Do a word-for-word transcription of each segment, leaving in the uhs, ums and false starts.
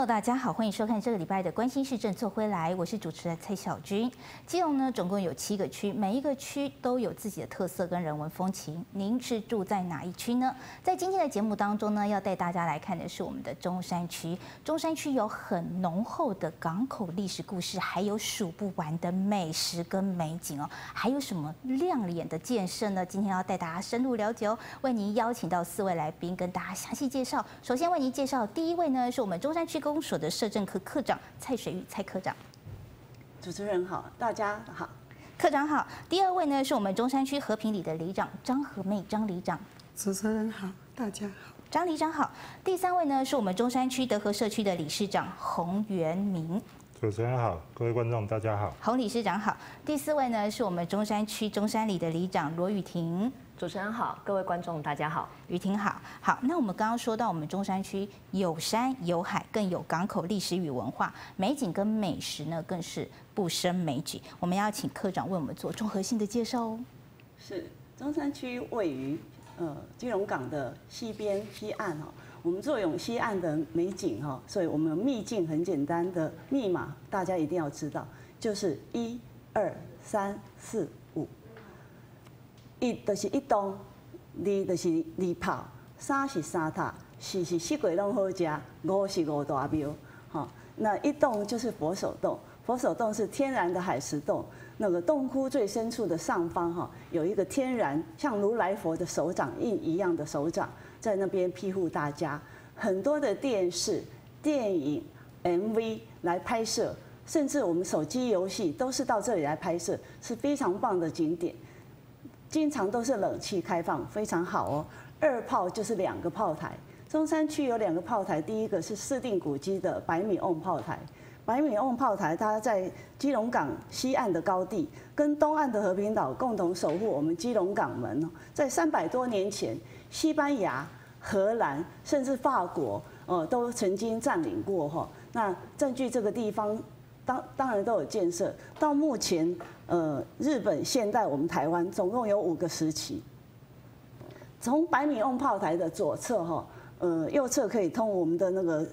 Hello， 大家好，欢迎收看这个礼拜的关心市政做回来，我是主持人蔡小军。基隆呢，总共有七个区，每一个区都有自己的特色跟人文风情。您是住在哪一区呢？在今天的节目当中呢，要带大家来看的是我们的中山区。中山区有很浓厚的港口历史故事，还有数不完的美食跟美景哦。还有什么亮眼的建设呢？今天要带大家深入了解哦。为您邀请到四位来宾，跟大家详细介绍。首先为您介绍第一位呢，是我们中山区公所的社政科科长蔡水玉蔡科长。 主持人好，大家好， 科长好。第二位呢，是我们中山区和平里的里长张和妹张里长。 主持人好，大家好， 张里长好。第三位呢，是我们中山区德和社区的理事长洪元明。 主持人好，各位观众大家好， 洪理事长好。第四位呢，是我们中山区中山里的里长罗雨婷。 主持人好，各位观众大家好， 雨婷好。好，那我们刚刚说到我们中山区有山有海，更有港口历史与文化，美景跟美食呢更是不胜枚举。我们要请科长为我们做综合性的介绍哦。 是中山区位于呃基隆港的西边西岸哈，我们坐拥西岸的美景哈，所以我们秘境很简单的密码，大家一定要知道，就是一二三四五。一就是一栋，二就是二炮，三是三塔，四是四季拢好食，五是五大庙。好，那一洞就是佛手洞，佛手洞是天然的海蚀洞。那个洞窟最深处的上方哈，有一个天然像如来佛的手掌印一样的手掌，在那边庇护大家。很多的电视、电影、M V 来拍摄，甚至我们手机游戏都是到这里来拍摄，是非常棒的景点。经常都是冷气开放，非常好哦。二炮就是两个炮台，中山区有两个炮台，第一个是市定古迹的百米瓮炮台。百米瓮炮台它在基隆港西岸的高地，跟东岸的和平岛共同守护我们基隆港门。在三百多年前，西班牙、荷兰甚至法国，呃，都曾经占领过哈。那占据这个地方。当当然都有建设，到目前，呃，日本、现代，我们台湾总共有五个时期。从百米瓮炮台的左侧哈，呃，右侧可以通我们的那个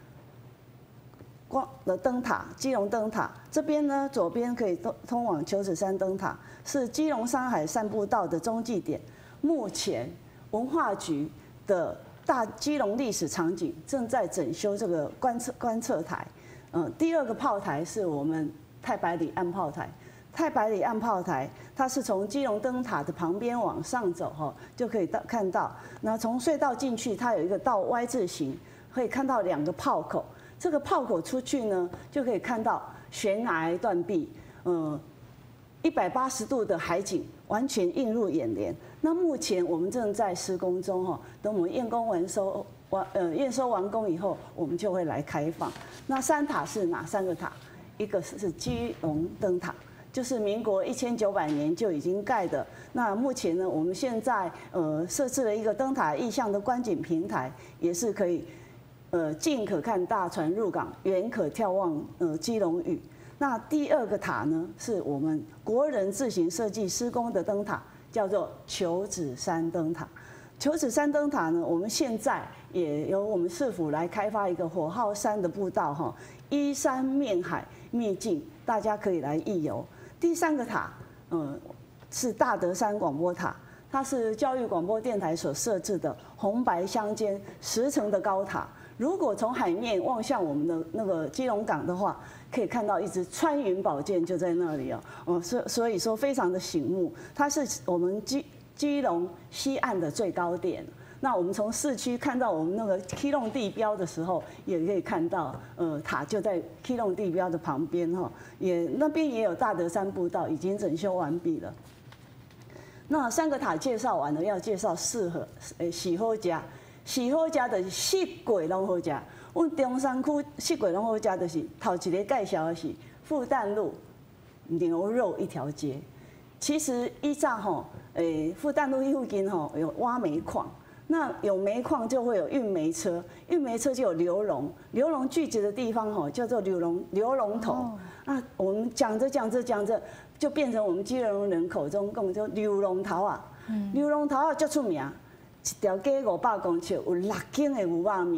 光的灯塔，基隆灯塔这边呢，左边可以通通往求子山灯塔，是基隆山海散步道的中继点。目前文化局的大基隆历史场景正在整修这个观测观测台。嗯，第二个炮台是我们太白里岸炮台。太白里岸炮台，它是从基隆灯塔的旁边往上走哈，就可以到看到。那从隧道进去，它有一个倒 Y 字形，可以看到两个炮口。这个炮口出去呢，就可以看到悬崖断壁，嗯，一百八十度的海景完全映入眼帘。那目前我们正在施工中哈，等我们验工完收。完呃验收完工以后，我们就会来开放。那三塔是哪三个塔？一个是基隆灯塔，就是民国一千九百年就已经盖的。那目前呢，我们现在呃设置了一个灯塔意象的观景平台，也是可以呃近可看大船入港，远可眺望呃基隆屿。那第二个塔呢，是我们国人自行设计施工的灯塔，叫做求子山灯塔。求子山灯塔呢，我们现在也由我们市府来开发一个火号山的步道哈，依山面海秘境，大家可以来一游。第三个塔，嗯，是大德山广播塔，它是教育广播电台所设置的红白相间十层的高塔。如果从海面望向我们的那个基隆港的话，可以看到一支穿云宝剑就在那里哦，哦，所所以说非常的醒目，它是我们基。基隆西岸的最高点，那我们从市区看到我们那个基隆地标的时候，也可以看到，呃，塔就在基隆地标的旁边哈，也那边也有大德山步道，已经整修完毕了。那三个塔介绍完了，要介绍四合，诶，喜好食，喜好食就是四季拢好食。我们中山区四季拢好食，就是头一个介绍的是复旦路牛肉一条街。其实依照吼，诶，复旦路附近吼有挖煤矿，那有煤矿就会有运煤车，运煤车就有流笼，流笼聚集的地方吼叫做流笼流笼头。哦、啊，我们讲着讲着讲着，就变成我们基隆人口中讲叫流笼头啊。嗯、流笼头啊，足出名，一条街五百公尺，有六间的牛肉面。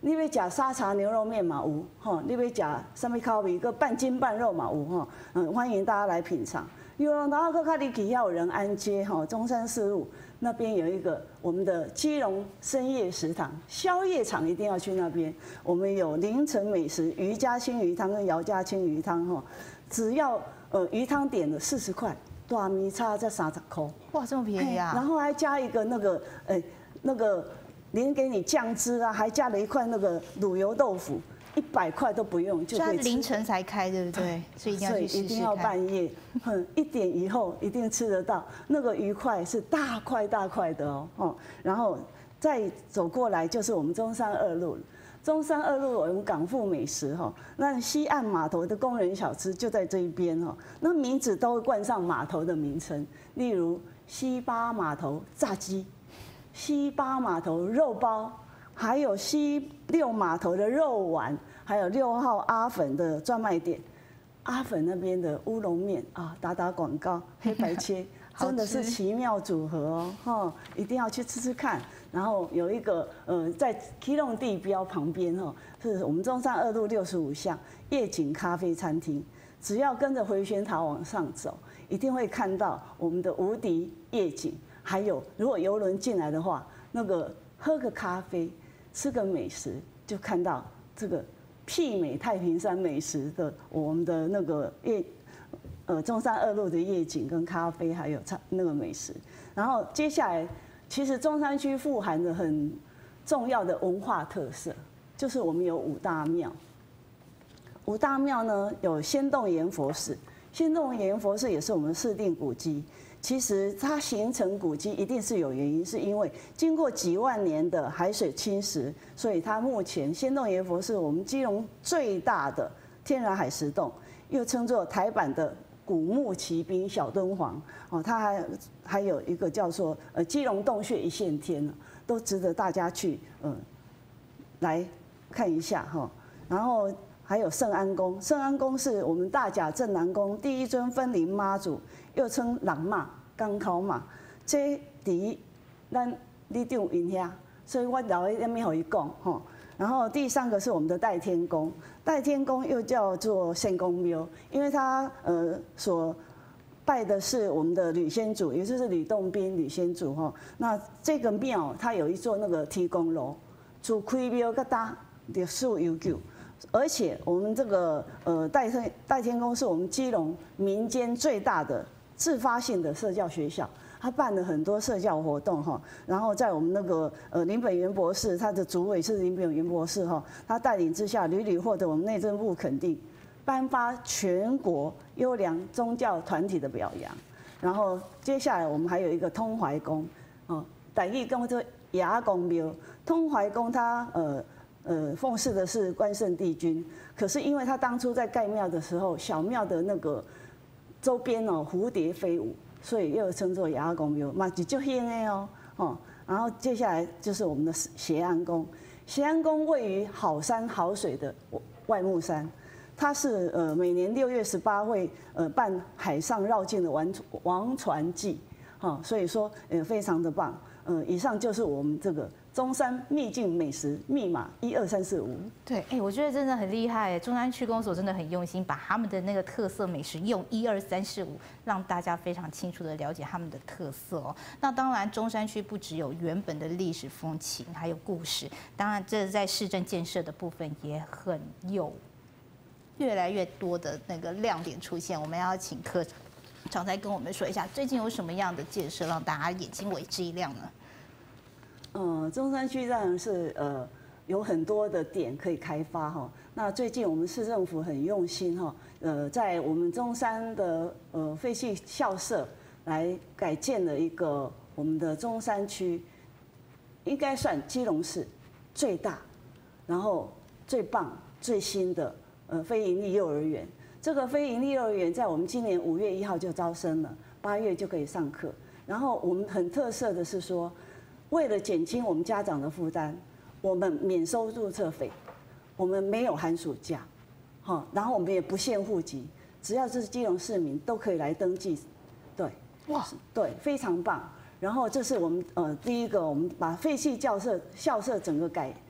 你要吃沙茶牛肉面嘛有，吼，你要吃什么烤味，个半筋半肉嘛有，吼，嗯，欢迎大家来品尝。有然后搁较离奇要有仁安街，吼，中山四路那边有一个我们的基隆深夜食堂，宵夜场一定要去那边。我们有凌晨美食余家清鱼汤跟姚家清鱼汤，吼，只要呃鱼汤点了四十块，大米差才三十块， 哇，这么便宜啊！ 然后还加一个那个，哎，那个连给你酱汁啊，还加了一块那个卤油豆腐。一百块都不用就可以吃。 凌晨才开，对不对？所以一定要去试试看。 一定要半夜，哼，一点以后一定吃得到。那个鱼块是大块大块的哦，哦，然后再走过来就是我们中山二路。中山二路我们港富美食哈，那西岸码头的工人小吃就在这一边哈，那名字都会冠上码头的名称，例如西巴码头炸鸡、西巴码头肉包。还有西六码头的肉丸，还有六号阿粉的专卖店，阿粉那边的乌龙面啊，打打广告，黑白切，真的是奇妙组合哦，哈，一定要去吃吃看。然后有一个呃，在基隆地标旁边哈，是我们中山二路六十五巷夜景咖啡餐厅，只要跟着回旋塔往上走，一定会看到我们的无敌夜景。还有，如果游轮进来的话，那个喝个咖啡。吃个美食，就看到这个媲美太平山美食的我们的那个夜，呃中山二路的夜景跟咖啡，还有那个美食。然后接下来，其实中山区富含着很重要的文化特色，就是我们有五大庙。五大庙呢有仙洞岩佛寺，仙洞岩佛寺也是我们市定古迹。其实它形成古迹一定是有原因，是因为经过几万年的海水侵蚀，所以它目前仙洞岩佛是我们基隆最大的天然海蚀洞，又称作台版的古墓奇兵小敦煌。哦，它还还有一个叫做呃基隆洞穴一线天，都值得大家去嗯来看一下哈。然后还有圣安宫，圣安宫是我们大甲镇南宫第一尊分灵妈祖。又称人马、港口马，这伫咱里长因遐，所以我老会那边互伊讲吼。然后第三个是我们的代天宫，代天宫又叫做仙公庙，因为它呃所拜的是我们的吕仙祖，也就是吕洞宾吕仙祖哈。那这个庙它有一座那个天公楼，自开庙到大历史悠久。而且我们这个呃代天代天宫是我们基隆民间最大的自发性的社教学校，他办了很多社教活动哈。然后在我们那个呃林本源博士，他的主委是林本源博士哈，他带领之下屡屡获得我们内政部肯定，颁发全国优良宗教团体的表扬。然后接下来我们还有一个通怀宫，哦，台语讲做牙公庙，通怀宫它呃。呃，奉祀的是关圣帝君，可是因为他当初在盖庙的时候，小庙的那个周边哦蝴蝶飞舞，所以又称作牙公庙，嘛就就现的哦哦。然后接下来就是我们的协安宫，协安宫位于好山好水的外木山，它是呃每年六月十八会呃办海上绕境的王王船祭，哈，所以说呃非常的棒。呃，以上就是我们这个。中山秘境美食密码一二三四五。 对，哎，我觉得真的很厉害。中山区公所真的很用心，把他们的那个特色美食用一二三四五，让大家非常清楚的了解他们的特色哦。那当然，中山区不只有原本的历史风情，还有故事。当然，这在市政建设的部分也很有越来越多的那个亮点出现。我们要请科长再跟我们说一下，最近有什么样的建设让大家眼睛为之一亮呢？ 嗯，中山区当然是呃有很多的点可以开发哈。那最近我们市政府很用心哈，呃，在我们中山的呃废弃校舍来改建了一个我们的中山区，应该算基隆市最大，然后最棒、最新的呃非营利幼儿园。这个非营利幼儿园在我们今年五月一号就招生了，八月就可以上课。然后我们很特色的是说。为了减轻我们家长的负担，我们免收注册费，我们没有寒暑假，哈，然后我们也不限户籍，只要是基隆市民都可以来登记，对，哇，对，非常棒。然后这是我们呃第一个，我们把废弃校舍校舍整个改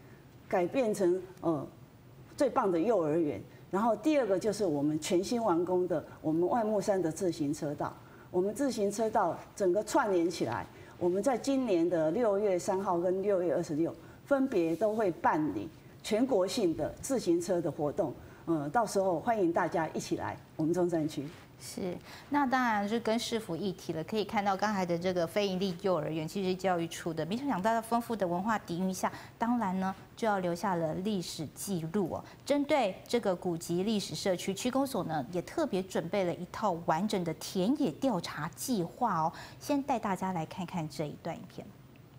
改变成呃最棒的幼儿园。然后第二个就是我们全新完工的我们万木山的自行车道，我们自行车道整个串联起来，我们在今年的六月三号跟六月二十六分别都会办理全国性的自行车的活动，呃，到时候欢迎大家一起来我们中山区。 是，那当然就跟市府一体了。可以看到刚才的这个非营利幼儿园，其实是教育处的。没想到在丰富的文化底蕴下，当然呢就要留下了历史记录哦。针对这个古籍历史社区，区公所呢也特别准备了一套完整的田野调查计划哦。先带大家来看看这一段影片。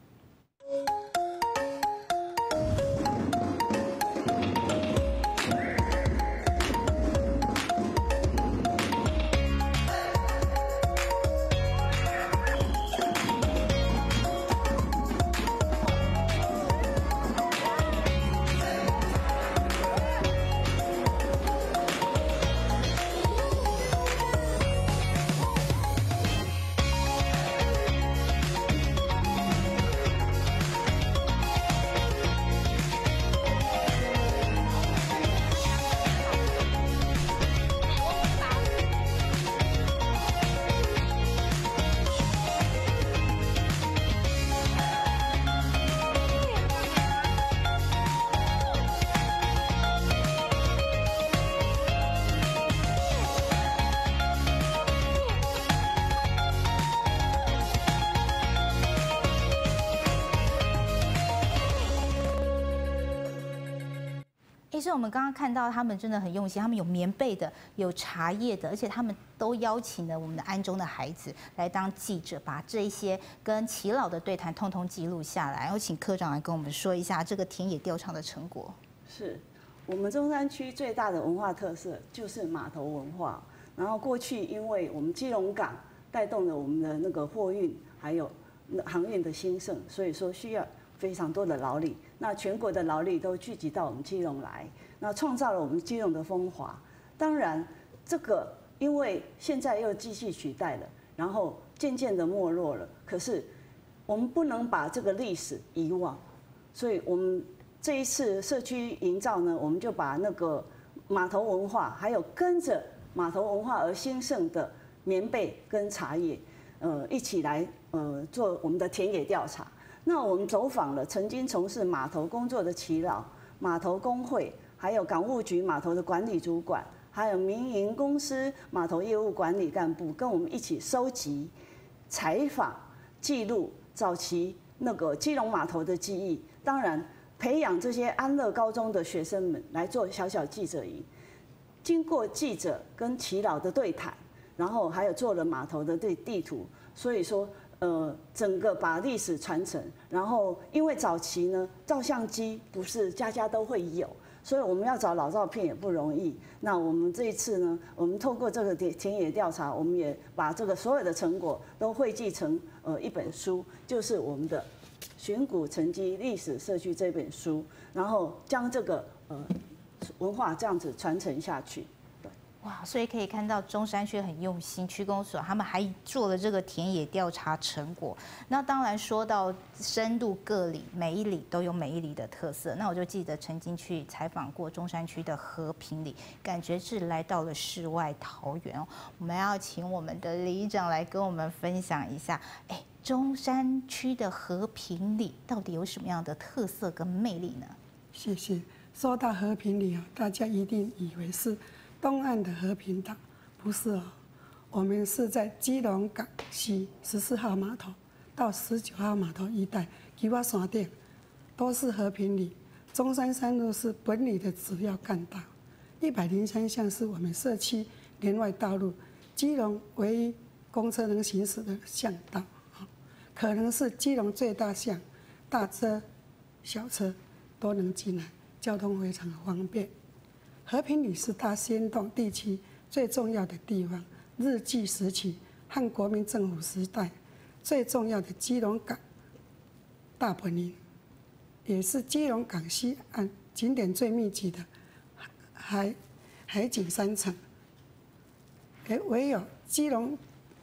其实我们刚刚看到他们真的很用心，他们有棉被的，有茶叶的，而且他们都邀请了我们的安中的孩子来当记者，把这一些跟耆老的对谈通通记录下来。然后请科长来跟我们说一下这个田野调查的成果。 是我们中山区最大的文化特色就是码头文化。然后过去因为我们基隆港带动了我们的那个货运还有航运的兴盛，所以说需要非常多的劳力。那全国的劳力都聚集到我们基隆来，那创造了我们基隆的风华。当然，这个因为现在又机器取代了，然后渐渐的没落了。可是我们不能把这个历史遗忘，所以我们这一次社区营造呢，我们就把那个码头文化，还有跟着码头文化而兴盛的棉被跟茶叶，呃，一起来呃做我们的田野调查。那我们走访了曾经从事码头工作的耆老、码头工会，还有港务局码头的管理主管，还有民营公司码头业务管理干部，跟我们一起收集、采访、记录早期那个基隆码头的记忆。当然，培养这些安乐高中的学生们来做小小记者营。经过记者跟耆老的对谈，然后还有做了码头的地地图，所以说。呃，整个把历史传承，然后因为早期呢，照相机不是家家都会有，所以我们要找老照片也不容易。那我们这一次呢，我们透过这个田野调查，我们也把这个所有的成果都汇集成呃一本书，就是我们的《寻古沉积历史社区》这本书，然后将这个呃文化这样子传承下去。 哇，所以可以看到中山区很用心，区公所他们还做了这个田野调查成果。那当然说到深入各里，每一里都有每一里的特色。那我就记得曾经去采访过中山区的和平里，感觉是来到了世外桃源哦。我们要请我们的里长来跟我们分享一下，哎，中山区的和平里到底有什么样的特色跟魅力呢？ 谢谢。说到和平里啊，大家一定以为是东岸的和平岛，不是哦，我们是在基隆港西十四号码头到十九号码头一带，吉瓦山顶都是和平里。中山三路是本里的主要干道，一百零三巷是我们社区连外道路，基隆唯一公车能行驶的巷道，可能是基隆最大巷，大车、小车都能进来，交通非常的方便。和平里是大仙洞地区最重要的地方，日据时期和国民政府时代最重要的基隆港大本营，也是基隆港西岸景点最密集的海海景山城。也唯有基隆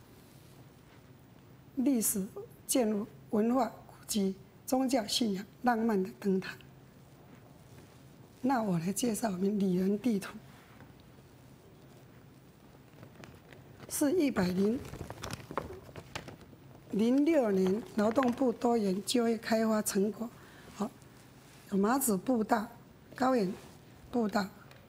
历史建筑、文化古迹、宗教信仰、浪漫的灯塔。 那我来介绍我们里仁地图，是一百零零六年劳动部多元就业开发成果，好，有马祖步道、高远步道。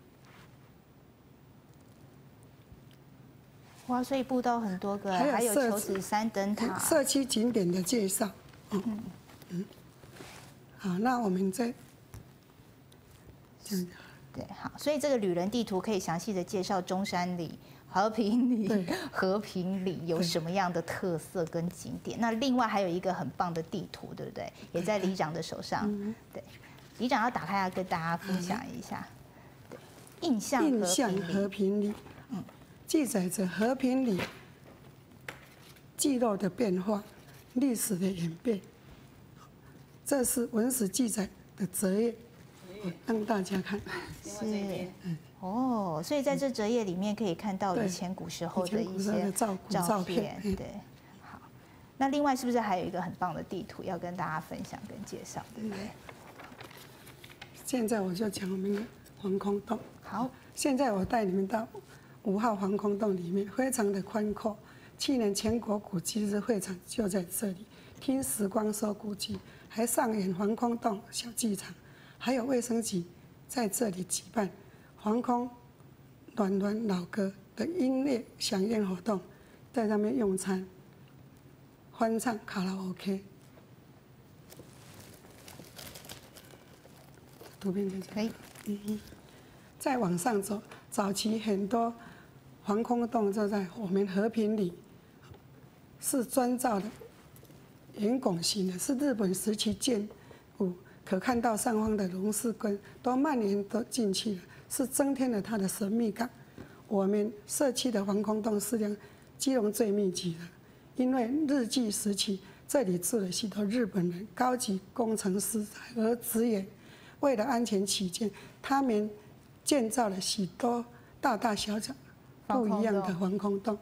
哇，所以步道很多个，还有求子山灯塔。 社区景点的介绍，嗯嗯，好，那我们再这样。 对，好，所以这个旅人地图可以详细的介绍中山里、和平里、和平里有什么样的特色跟景点。那另外还有一个很棒的地图，对不对？也在里长的手上。对，里长要打开来跟大家分享一下。对，印象印象和平里，嗯，记载着和平里聚落的变化、历史的演变。这是文史记载的折页。让大家看， 是，哦，所以在这折页里面可以看到以前古时候的一些照照片，对，好，那另外是不是还有一个很棒的地图要跟大家分享跟介绍，对不对？ 现在我就讲我们的防空洞。 好， 现在我带你们到五号防空洞里面，非常的宽阔。去年全国古迹日会场就在这里，听时光说古迹，还上演防空洞小剧场。还有卫生局在这里举办防空暖暖老歌的音乐响应活动，在上面用餐、欢唱卡拉 OK。图片在这可以。 嗯嗯。再往上走，早期很多防空洞就在我们和平里，是砖造的圆拱形的，是日本时期建物。可看到上方的龙狮根都蔓延都进去了，是增添了它的神秘感。我们社区的防空洞是量基隆最密集的，因为日据时期这里住了许多日本人、高级工程师和职员。为了安全起见，他们建造了许多大大小小不一样的防空洞。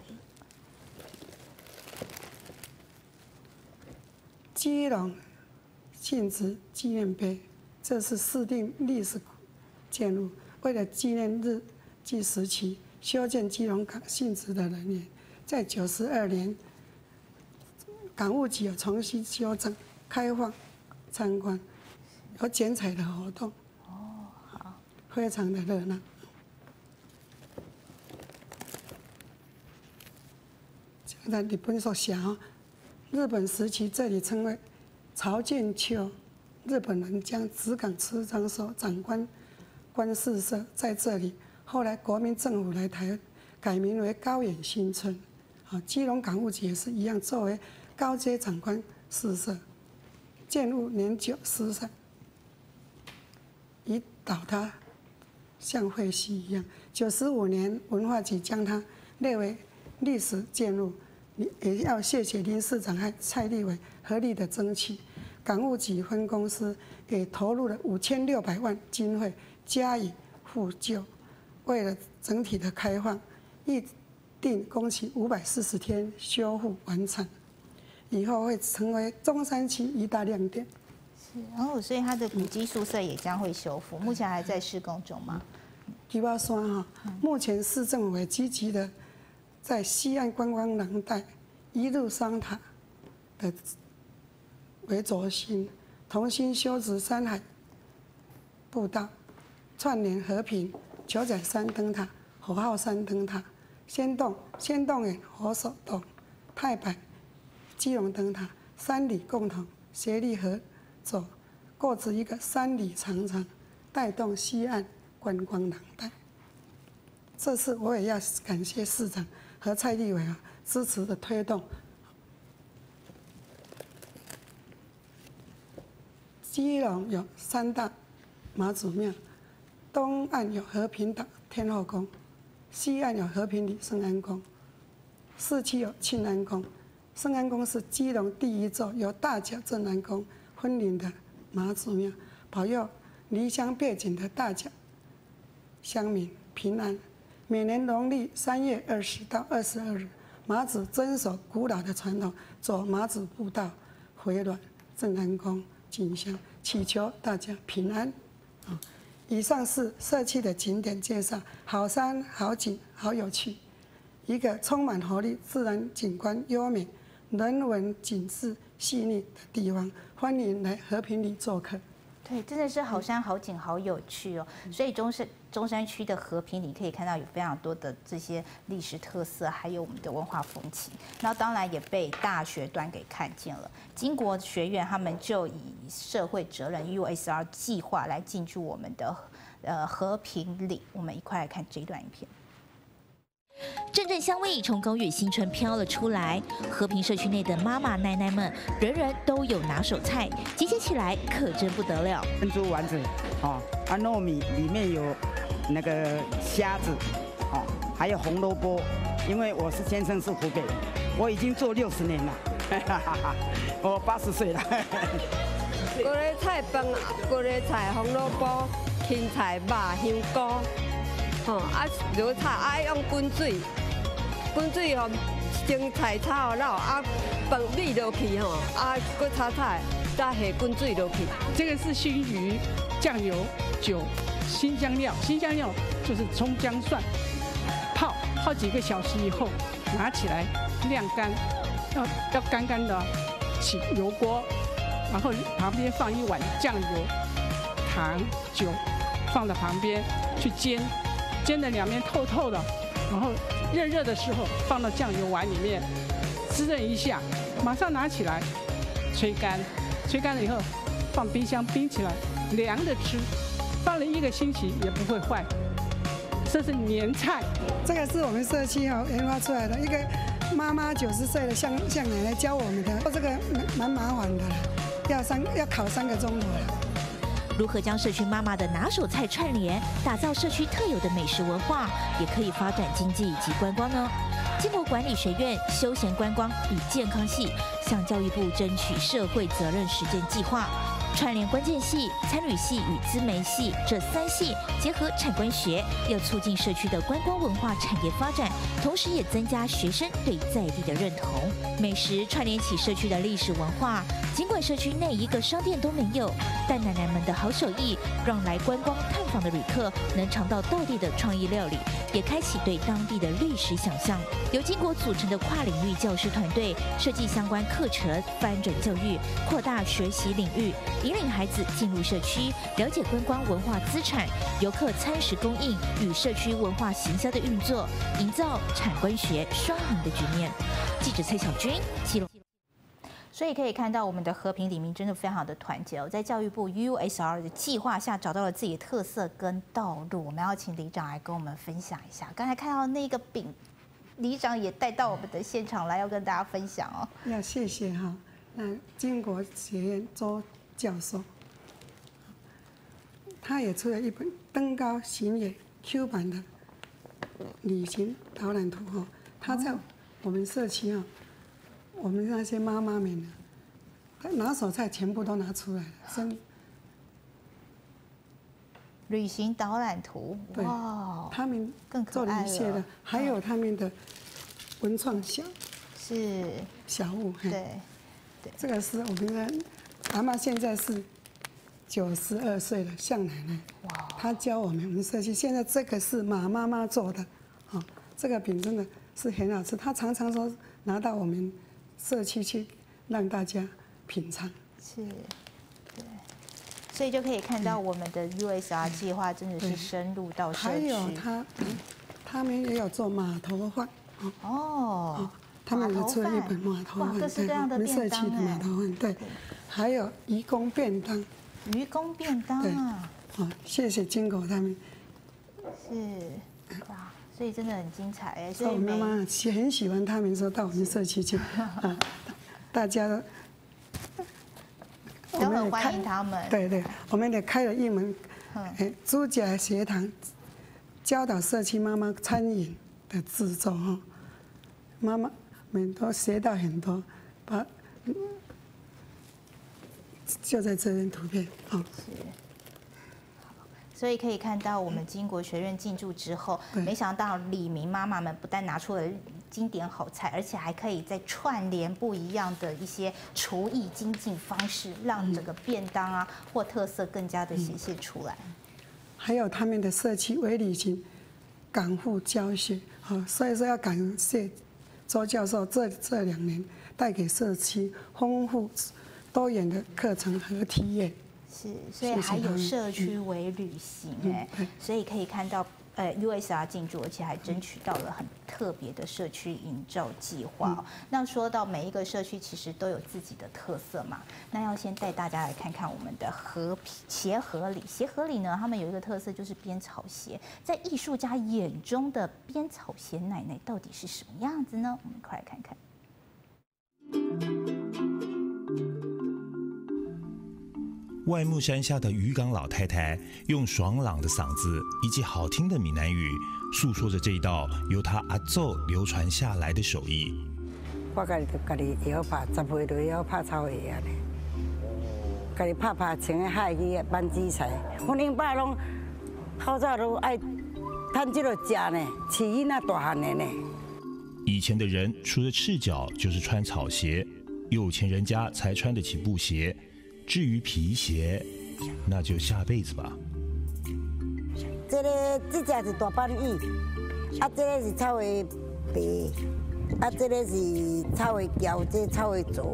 基隆殉职纪念碑，这是市定历史建物，为了纪念日据时期修建基隆港殉职的人员，在九十二年，港务局有重新修整、开放参观，有剪彩的活动， 哦，好， 非常的热闹。在日本所写哦，日本时期这里称为曹建丘，日本人将子港池长所长官官事社在这里，后来国民政府来台，改名为高远新村。啊，基隆港务局也是一样，作为高阶长官事社，建物年久失散，已倒塌，像废墟一样。九十五年，文化局将它列为历史建物。也要谢谢林市长和蔡立委合力的争取，港务局分公司也投入了五千六百万经费加以复旧。为了整体的开放，预定工期五百四十天修复完成，以后会成为中山区一大亮点。 是，然后所以它的古迹宿舍也将会修复，目前还在施工中吗？ 基巴山哈，目前市政府也积极的在西岸观光廊带一路商塔的为轴心，重新修植山海步道，串联和平、九仔山灯塔、火号山灯塔、仙洞、仙洞眼火手洞、太白、基隆灯塔，三里共同协力合作，构筑一个三里长城，带动西岸观光廊带。这次我也要感谢市长和蔡立委啊支持的推动。基隆有三大妈祖庙，东岸有和平岛天后宫，西岸有和平里圣安宫，市区有庆安宫。圣安宫是基隆第一座由大甲镇安宫分灵的妈祖庙，保佑离乡背井的大甲乡民平安。每年农历三月二十到二十二日，妈祖遵守古老的传统，走妈祖步道回銮镇安宫进香，祈求大家平安。啊， 以上是社区的景点介绍，好山好景好有趣，一个充满活力、自然景观优美、人文景致细腻的地方，欢迎来和平里做客。 对，真的是好山好景好有趣哦。所以中山中山区的和平里可以看到有非常多的这些历史特色，还有我们的文化风情。那当然也被大学端给看见了。经国学院他们就以社会责任 U S R 计划来进驻我们的呃和平里。我们一块来看这一段影片。阵阵香味从高远新村飘了出来，和平社区内的妈妈奶奶们，人人都有拿手菜，集结起来可真不得了。 珍珠丸子，哦，啊糯米里面有那个虾子，哦，还有红萝卜。因为我是先生是湖北人，我已经做六十年了，我八十岁了。 各类菜饭，各类菜红萝卜、芹菜、肉、香菇。吼，啊，落菜爱用滚水，滚水吼，蒸菜炒老，啊，放米落去吼，啊，搁炒菜，再下滚水落去。 这个是熏鱼、酱油、酒、新香料，新香料就是葱姜蒜，泡泡几个小时以后，拿起来晾干，要要干干的，起油锅，然后旁边放一碗酱油、糖、酒，放在旁边去煎。煎的两面透透的，然后热热的时候放到酱油碗里面，滋润一下，马上拿起来吹干，吹干了以后放冰箱冰起来，凉着吃，放了一个星期也不会坏。这是年菜， 这个是我们社区哈研发出来的，一个妈妈九十岁的向向奶奶教我们的，这个蛮麻烦的，要三要烤三个钟头了。 如何将社区妈妈的拿手菜串联，打造社区特有的美食文化，也可以发展经济以及观光呢？经国管理学院休闲观光与健康系向教育部争取社会责任实践计划，串联关键系、参旅系与资媒系这三系，结合产官学，要促进社区的观光文化产业发展，同时也增加学生对在地的认同。美食串联起社区的历史文化，尽管社区内一个商店都没有，但奶奶们的好手艺，让来观光探访的旅客能尝到道地的创意料理，也开启对当地的历史想象。由经国组成的跨领域教师团队，设计相关课程，翻转教育，扩大学习领域，引领孩子进入社区，了解观光文化资产、游客餐食供应与社区文化行销的运作，营造产官学双赢的局面。记者蔡小军，基隆。所以可以看到，我们的和平里民真的非常的团结哦，在教育部 U S R 的计划下，找到了自己的特色跟道路。我们要请里长来跟我们分享一下。刚才看到那个饼，里长也带到我们的现场来，要跟大家分享哦。 要谢谢哈，那经国学院周教授，他也出了一本登高行野 Q 版的旅行导览图哈，他在我们社区哈。我们那些妈妈们呢，拿手菜全部都拿出来了，真。 旅行导览图，哇， 他们更可爱了。 做了一些的，还有他们的文创小是小物， 对，对， 这个是我们的阿嬷，现在是九十二岁了，向奶奶，哇，她教我们我们社区。现在这个是马妈妈做的，哦，这个饼真的是很好吃，她常常说拿到我们社区去让大家品尝， 是，对，所以就可以看到我们的 U S R 计划真的是深入到社区。 还有他，他们也有做码头饭， 哦， 他们也出了一本码头饭， 各式各样的便当， 社区的码头饭，对，还有渔工便当， 渔工便当啊， 好，谢谢金狗他们， 是，哇。所以真的很精彩哎！ 所以我妈妈很喜欢他们说到我们社区去，啊，大家都很欢迎他们。 对对，我们也开了一门，哎，朱家学堂，教导社区妈妈餐饮的制作哈，妈妈们都学到很多，把就在这张图片啊。 所以可以看到，我们经国学院进驻之后，没想到里民妈妈们不但拿出了经典好菜，而且还可以再串联不一样的一些厨艺精进方式，让整个便当啊或特色更加的显现出来。 还有他们的社区微旅行、港护教学，啊，所以说要感谢周教授这这两年带给社区丰富多元的课程和体验。 是，所以还有社区微旅行哎，所以可以看到。呃 ，U S R 进驻，而且还争取到了很特别的社区营造计划、哦。那说到每一个社区其实都有自己的特色嘛，那要先带大家来看看我们的和协和里。协和里呢，他们有一个特色就是编草鞋，在艺术家眼中的编草鞋奶奶到底是什么样子呢？我们快来看看。 外木山下的渔港老太太用爽朗的嗓子以及好听的闽南语，诉说着这一道由她阿祖流传下来的手艺。 我家己家己会晓拍，十岁就会晓拍草鞋啊咧。家己拍拍穿个海鱼啊，板紫菜。阮恁爸拢好早都爱趁这个食呢，饲囡仔大汉的呢。 以前的人除了赤脚就是穿草鞋，有钱人家才穿得起布鞋。至于皮鞋，那就下辈子吧。 这个这只是大板椅，啊，这个是草的皮，啊，这个是草的胶，这草的座。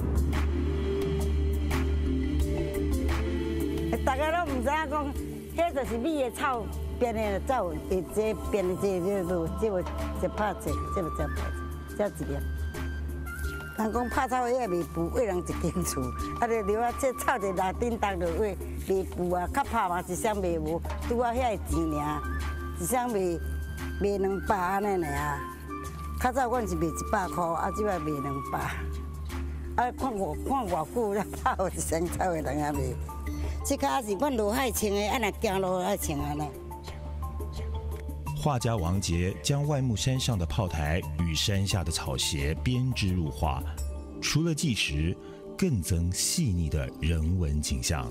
大家都唔知影讲，迄就是米的草编的，才有这编的这这这这个这拍这，这个这拍这，这一粒。人讲拍草鞋袂浮，为人一间厝，啊，就留啊这草就来叮当就话袂浮啊，较拍嘛一箱卖无，拄啊遐个钱尔，一箱卖卖两百安尼尔。较早阮是卖一百块，啊，即摆卖两百。啊，看偌看偌久才拍好一箱草的人啊卖。即卡是阮落海穿的，啊，若行路爱穿安尼。 画家王杰将外木山上的炮台与山下的草鞋编织入画，除了纪实，更增细腻的人文景象。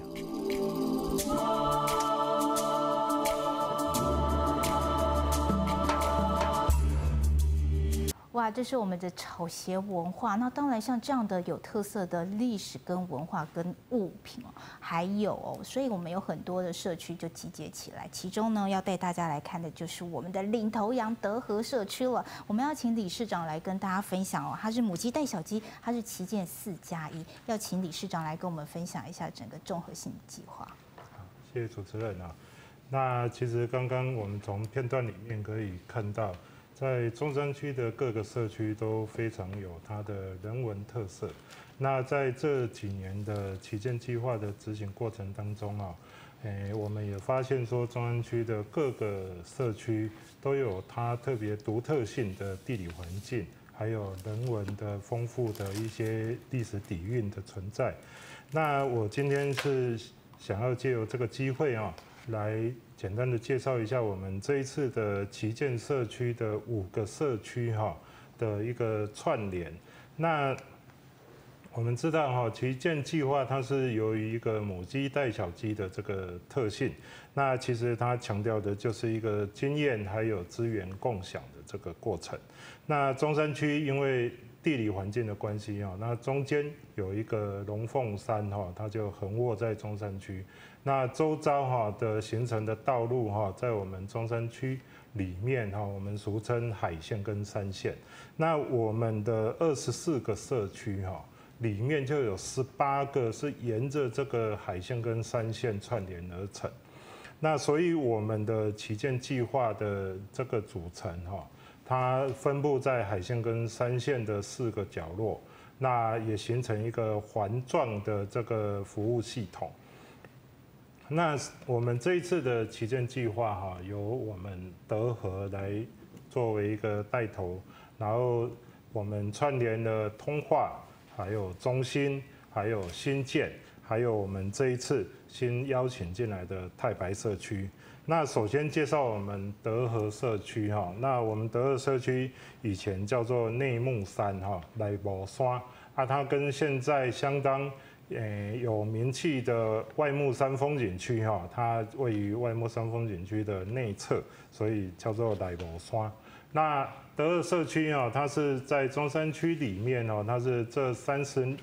哇，这是我们的草鞋文化。那当然，像这样的有特色的历史跟文化跟物品哦，还有哦，所以我们有很多的社区就集结起来。其中呢，要带大家来看的就是我们的领头羊德和社区了。我们要请理事长来跟大家分享哦，他是母鸡带小鸡，他是旗舰四加一，要请理事长来跟我们分享一下整个综合性的计划。 好，谢谢主持人啊。那其实刚刚我们从片段里面可以看到。在中山区的各个社区都非常有它的人文特色。那在这几年的旗舰计划的执行过程当中啊，诶，我们也发现说中山区的各个社区都有它特别独特性的地理环境，还有人文的丰富的一些历史底蕴的存在。那我今天是想要借由这个机会啊，来简单的介绍一下我们这一次的旗舰社区的五个社区哈的一个串联。那我们知道哈，旗舰计划它是由于一个母鸡带小鸡的这个特性，那其实它强调的就是一个经验还有资源共享的这个过程。那中山区因为地理环境的关系哈，那中间有一个龙凤山哈，它就横卧在中山区。那周遭哈的形成的道路哈，在我们中山区里面哈，我们俗称海线跟山线。那我们的二十四个社区哈，里面就有十八个是沿着这个海线跟山线串联而成。那所以我们的旗舰计划的这个组成哈，它分布在海线跟山线的四个角落，那也形成一个环状的这个服务系统。那我们这一次的旗舰计划哈，由我们德和来作为一个带头，然后我们串联了通化，还有中心，还有新建，还有我们这一次新邀请进来的太白社区。那首先介绍我们德和社区哈，那我们德和社区以前叫做内木山哈，内木山啊，它跟现在相当。诶，有名气的外木山风景区哈，它位于外木山风景区的内侧，所以叫做内木山。那德和社区啊，它是在中山区里面哦，它是这三十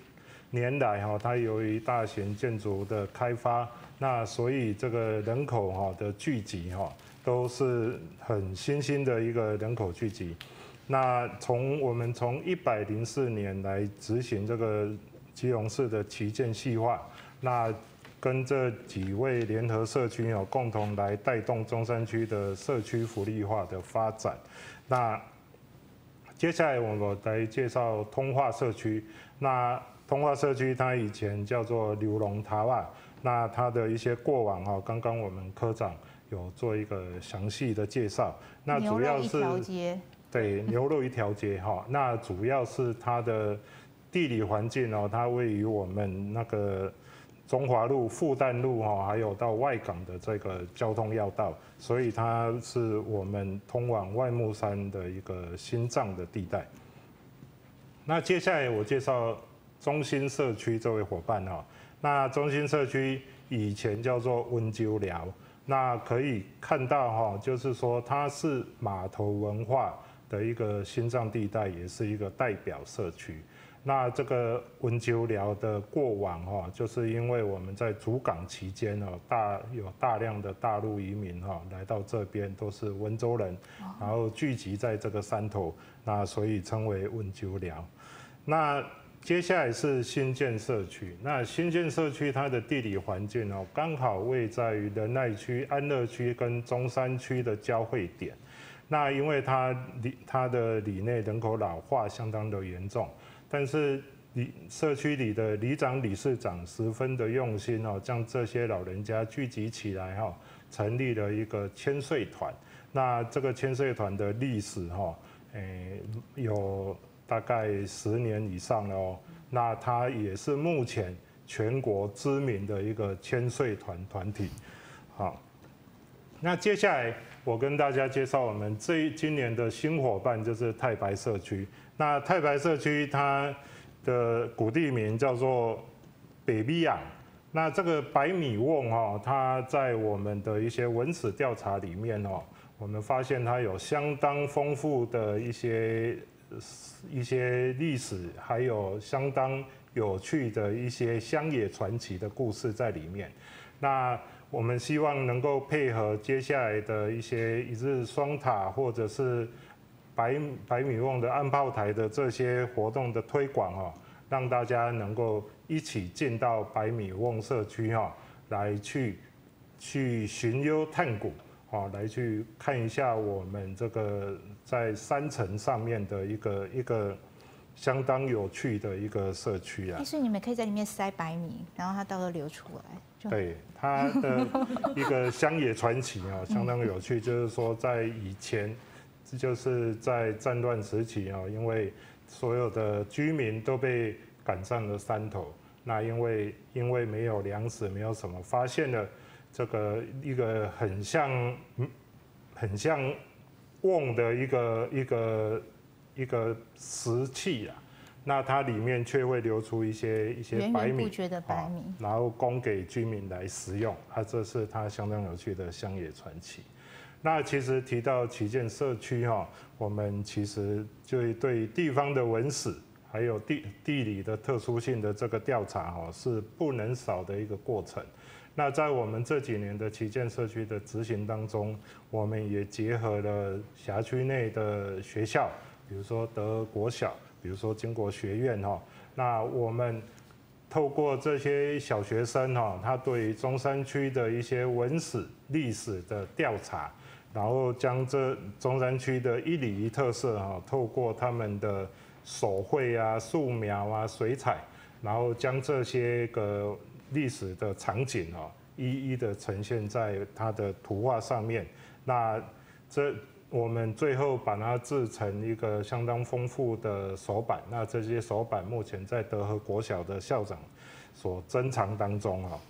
年来哈，它由于大型建筑的开发，那所以这个人口哈的聚集哈，都是很新兴的一个人口聚集。那从我们从一百零四年来执行这个基隆市的旗舰细化，那跟这几位联合社区哦，共同来带动中山区的社区福利化的发展。那接下来我们来介绍通化社区。那通化社区它以前叫做刘龙塔瓦，那它的一些过往哈，刚刚我们科长有做一个详细的介绍。那主要是对牛肉一条街哈，那主要是它的地理环境哦，它位于我们那个中华路、复旦路哈，还有到外港的这个交通要道，所以它是我们通往外木山的一个心脏的地带。那接下来我介绍中心社区这位伙伴哈，那中心社区以前叫做温州寮，那可以看到哈，就是说它是码头文化的一个心脏地带，也是一个代表社区。那这个温州寮的过往哈，就是因为我们在主港期间哦，大有大量的大陆移民哈来到这边，都是温州人，然后聚集在这个山头，那所以称为温州寮。那接下来是新建社区，那新建社区它的地理环境哦，刚好位在于仁爱区、安乐区跟中山区的交汇点。那因为它里它的里内人口老化相当的严重，但是里社区里的里长、理事长十分的用心哦，将这些老人家聚集起来哈，成立了一个千岁团。那这个千岁团的历史哈，诶有大概十年以上了哦。那它也是目前全国知名的一个千岁团团体。好，那接下来我跟大家介绍我们这今年的新伙伴，就是太白社区。那太白社区它的古地名叫做北米港。那这个白米瓮哈，它在我们的一些文史调查里面哦，我们发现它有相当丰富的一些一些历史，还有相当有趣的一些乡野传奇的故事在里面。那我们希望能够配合接下来的一些一日双塔或者是白白米瓮的岸炮台的这些活动的推广哦，让大家能够一起进到白米瓮社区哈，来去去寻幽探古啊，来去看一下我们这个在山城上面的一个一个相当有趣的一个社区啊。 所以你们可以在里面塞白米，然后它到时候流出来。 对，它的一个乡野传奇啊，相当有趣。就是说，在以前，就是在战乱时期啊，因为所有的居民都被赶上了山头，那因为因为没有粮食，没有什么，发现了这个一个很像很像瓮的一个一个一个石器啊。那它里面却会流出一些一些白米， 的白米， 然后供给居民来食用。啊，这是它相当有趣的乡野传奇。那其实提到旗舰社区哈，我们其实就对地方的文史还有地地理的特殊性的这个调查哈，是不能少的一个过程。那在我们这几年的旗舰社区的执行当中，我们也结合了辖区内的学校，比如说德和国小，比如说经国学院哈，那我们透过这些小学生哈，他对于中山区的一些文史历史的调查，然后将这中山区的一礼仪特色哈，透过他们的手绘啊、素描啊、水彩，然后将这些个历史的场景哈，一一的呈现在它的图画上面。那这我们最后把它制成一个相当丰富的手板，那这些手板目前在德和国小的校长所珍藏当中啊。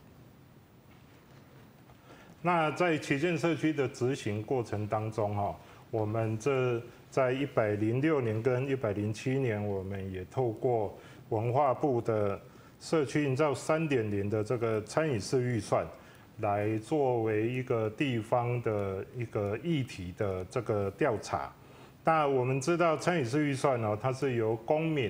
那在旗舰社区的执行过程当中哈，我们这在一百零六年跟一百零七年，我们也透过文化部的社区营造三点零的这个参与式预算，来作为一个地方的一个议题的这个调查。那我们知道参与式预算呢，它是由公民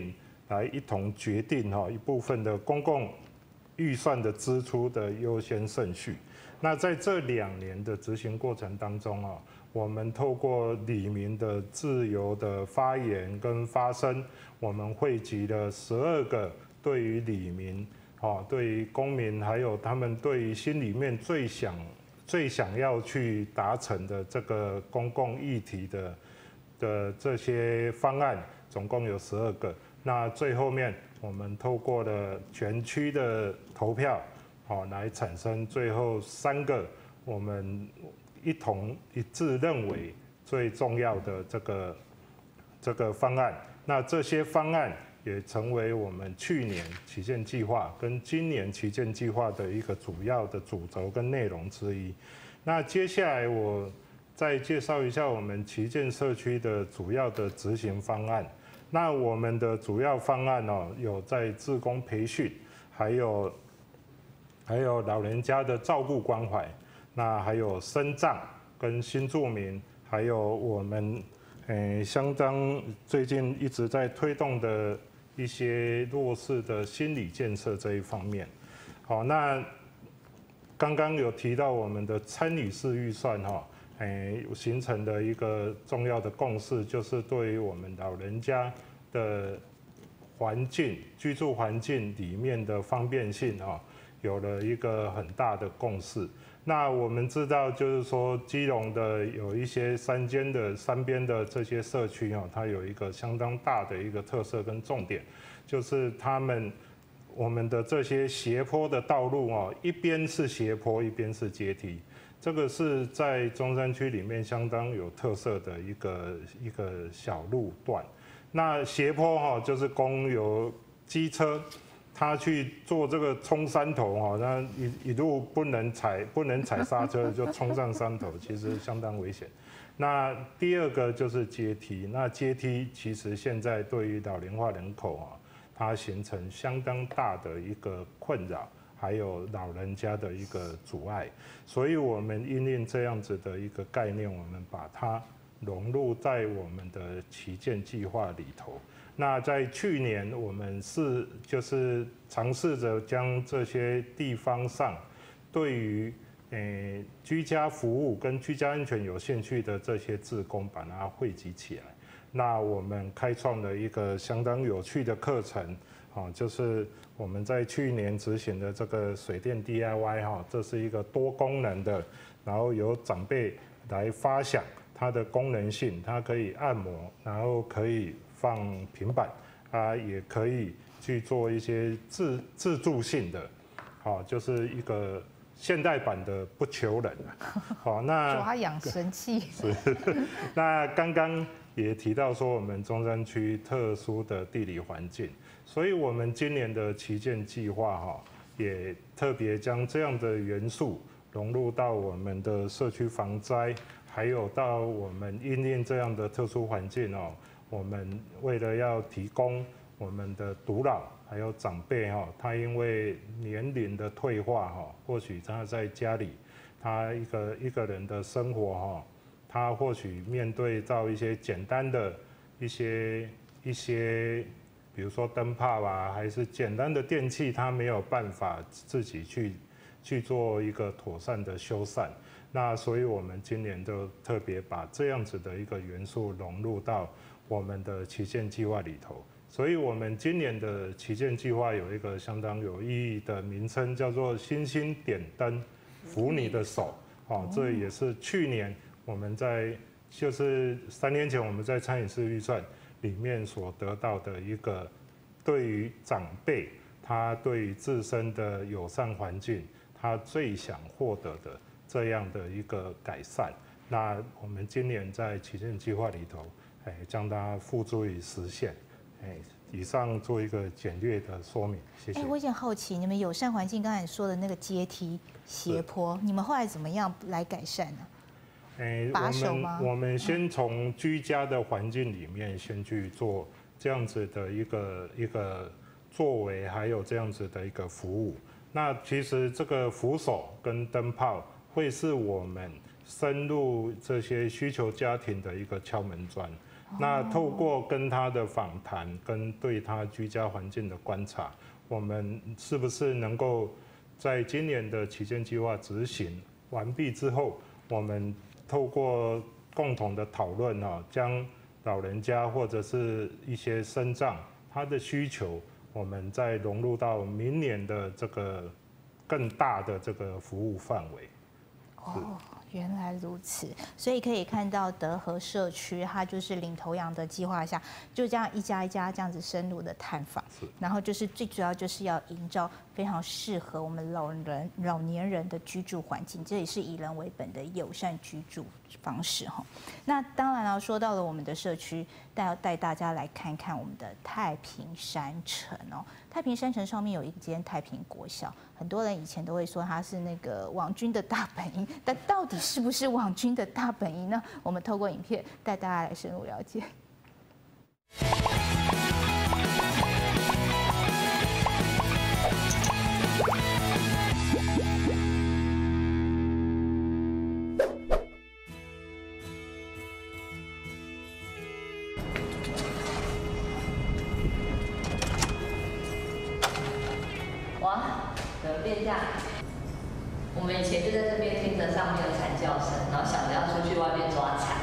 来一同决定哈一部分的公共预算的支出的优先顺序。那在这两年的执行过程当中啊，我们透过里民的自由的发言跟发声，我们汇集了十二个对于里民、啊，对于公民，还有他们对于心里面最想、最想要去达成的这个公共议题的的这些方案，总共有十二个。那最后面我们透过了全区的投票。好，来产生最后三个我们一同一致认为最重要的这个这个方案。那这些方案也成为我们去年旗舰计划跟今年旗舰计划的一个主要的主轴跟内容之一。那接下来我再介绍一下我们旗舰社区的主要的执行方案。那我们的主要方案哦，有在志工培训，还有。还有老人家的照顾关怀，那还有身障跟新住民，还有我们诶相当最近一直在推动的一些弱势的心理建设这一方面。好，那刚刚有提到我们的参与式预算哈，诶形成的一个重要的共识，就是对于我们老人家的环境、居住环境里面的方便性哈。有了一个很大的共识。那我们知道，就是说，基隆的有一些山间的山边的这些社区哦，它有一个相当大的一个特色跟重点，就是他们我们的这些斜坡的道路哦，一边是斜坡，一边是阶梯，这个是在中山区里面相当有特色的一个一个小路段。那斜坡哈，就是供有机车。他去做这个冲山头哈，那一一路不能踩不能踩刹车就冲上山头，其实相当危险。那第二个就是阶梯，那阶梯其实现在对于老龄化人口啊，它形成相当大的一个困扰，还有老人家的一个阻碍。所以我们因应这样子的一个概念，我们把它融入在我们的旗舰计划里头。那在去年，我们是就是尝试着将这些地方上对于诶居家服务跟居家安全有兴趣的这些志工，把它汇集起来。那我们开创了一个相当有趣的课程，啊，就是我们在去年执行的这个水电 D I Y 哈，这是一个多功能的，然后由长辈来发想它的功能性，它可以按摩，然后可以放平板啊，也可以去做一些自自助性的，好，就是一个现代版的不求人。好，那抓痒神器。 是。那刚刚也提到说，我们中山区特殊的地理环境，所以我们今年的旗舰计划哈，也特别将这样的元素融入到我们的社区防灾，还有到我们因应这样的特殊环境哦。我们为了要提供我们的独老还有长辈哈，他因为年龄的退化哈，或许他在家里，他一个一个人的生活哈，他或许面对到一些简单的一些一些，比如说灯泡啊，还是简单的电器，他没有办法自己去去做一个妥善的修缮。那所以我们今年就特别把这样子的一个元素融入到我们的旗舰计划里头，所以我们今年的旗舰计划有一个相当有意义的名称，叫做“星星点灯，扶你的手”。哦，这也是去年我们在就是三年前我们在参与式预算里面所得到的一个对于长辈他对于自身的友善环境他最想获得的这样的一个改善。那我们今年在旗舰计划里头。哎，将它付诸于实现。哎，以上做一个简略的说明，谢谢。 哎，我有点好奇，你们友善环境刚才说的那个阶梯斜坡，你们后来怎么样来改善呢？ 哎， 把手吗？ 我们我们先从居家的环境里面先去做这样子的一个一个作为，还有这样子的一个服务。那其实这个扶手跟灯泡会是我们深入这些需求家庭的一个敲门砖。 那透过跟他的访谈，跟对他居家环境的观察，我们是不是能够在今年的旗舰计划执行完毕之后，我们透过共同的讨论啊，将老人家或者是一些身障他的需求，我们再融入到明年的这个更大的这个服务范围。 哦，原来如此，所以可以看到德和社区，它就是领头羊的计划下，就这样一家一家这样子深入的探访，然后就是最主要就是要营造非常适合我们老人、老年人的居住环境，这也是以人为本的友善居住方式哈。那当然了，说到了我们的社区，带要带大家来看看我们的太平山城哦。太平山城上面有一间太平国小，很多人以前都会说它是那个网军的大本营，但到底是不是网军的大本营呢？我们透过影片带大家来深入了解。 哇，怎么变这样？我们以前就在这边听着上面的惨叫声，然后想着要出去外面抓蝉。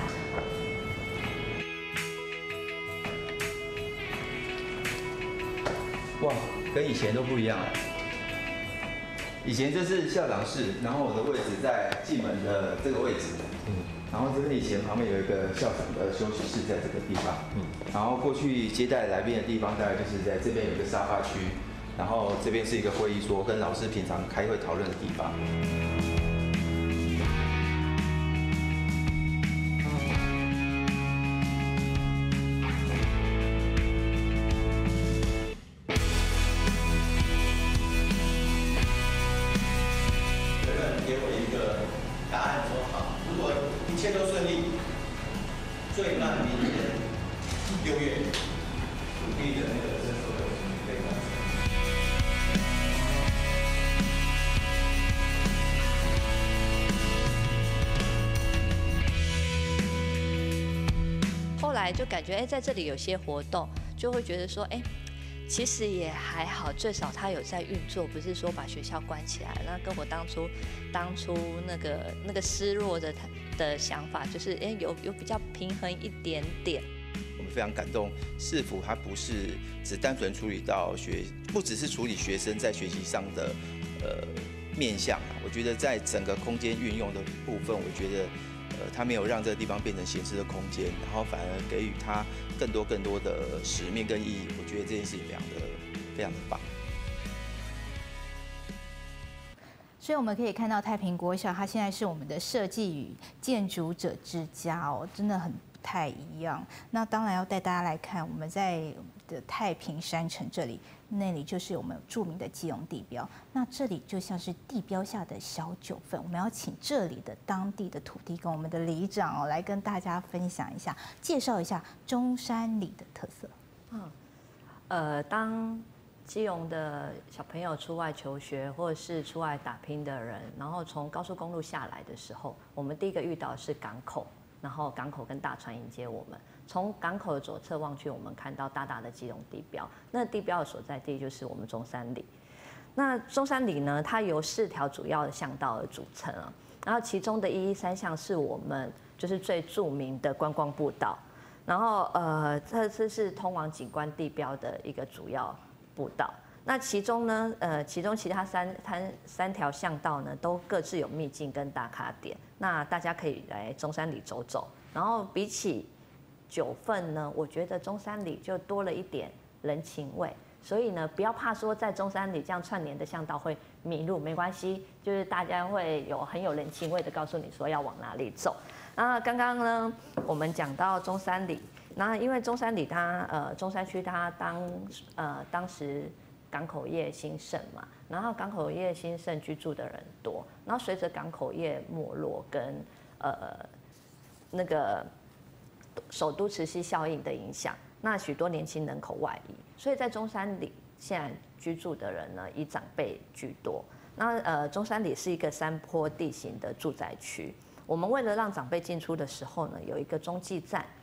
哇，跟以前都不一样了。以前这是校长室，然后我的位置在进门的这个位置。嗯。然后这边以前旁边有一个校长的休息室，在这个地方。嗯。然后过去接待来宾的地方，大概就是在这边有一个沙发区。然后这边是一个会议桌，跟老师平常开会讨论的地方。有人给我一个答案说好，如果一切都顺利，最慢明年六月土地的那个征收的可以完成。 后来就感觉哎，在这里有些活动，就会觉得说哎，其实也还好，最少它有在运作，不是说把学校关起来。那跟我当初当初那个那个失落的的想法，就是哎有有比较平衡一点点。 我们非常感动，市府它不是只单纯处理到学，不只是处理学生在学习上的呃面向，我觉得在整个空间运用的部分，我觉得。呃，他没有让这个地方变成闲置的空间，然后反而给予他更多更多的使命跟意义。我觉得这件事情非常的非常的棒。 所以我们可以看到太平国小，它现在是我们的设计与建筑者之家哦，真的很不太一样。那当然要带大家来看，我们在的太平山城这里，那里就是我们著名的基隆地标。那这里就像是地标下的小九份，我们要请这里的当地的土地公，我们的里长哦，来跟大家分享一下，介绍一下中山里的特色。 嗯，呃，当基隆的小朋友出外求学，或者是出外打拼的人，然后从高速公路下来的时候，我们第一个遇到的是港口，然后港口跟大船迎接我们。从港口的左侧望去，我们看到大大的基隆地标，那地标的所在地就是我们中山里。那中山里呢，它由四条主要的巷道而组成啊，然后其中的一一三巷是我们就是最著名的观光步道，然后呃，这次是通往景观地标的一个主要步道。那其中呢，呃，其中其他三三三条巷道呢，都各自有秘境跟打卡点，那大家可以来中山里走走。然后比起九份呢，我觉得中山里就多了一点人情味，所以呢，不要怕说在中山里这样串联的巷道会迷路，没关系，就是大家会有很有人情味的告诉你说要往哪里走。那刚刚呢，我们讲到中山里，那因为中山里它呃中山区它当呃当时港口业兴盛嘛，然后港口业兴盛居住的人多，然后随着港口业没落跟呃那个首都磁吸效应的影响，那许多年轻人口外移，所以在中山里现在居住的人呢，以长辈居多。那呃，中山里是一个山坡地形的住宅区，我们为了让长辈进出的时候呢，有一个中继站，